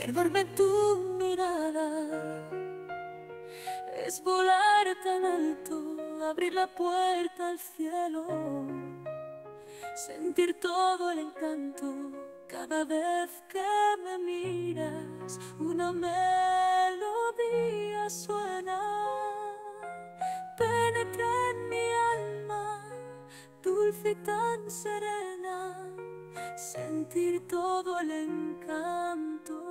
Perderme en tu mirada es volar tan alto, abrir la puerta al cielo, sentir todo el encanto cada vez que me miras. Una melodía suena, penetra en mi alma, dulce y tan serena, sentir todo el encanto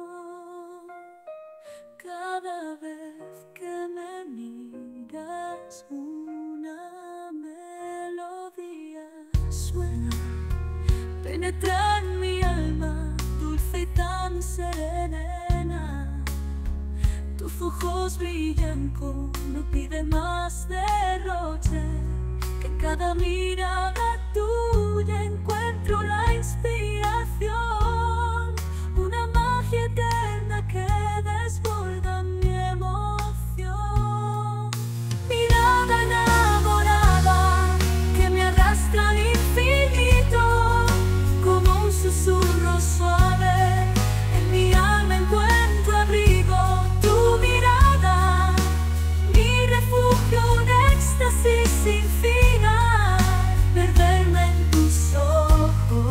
cada vez que me miras. Una melodía suena, penetra en mi alma, dulce y tan serena. Tus ojos brillan como pide más derroche, que en cada mirada tuya encuentro la inspiración, una magia eterna que desborda mi emoción. Mirada enamorada que me arrastra al infinito, como un susurro suave, en mi alma encuentro abrigo. Tu mirada, mi refugio, un éxtasis sin final, perderme en tus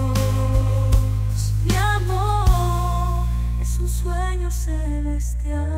ojos. Mi amor es un sueño celestial.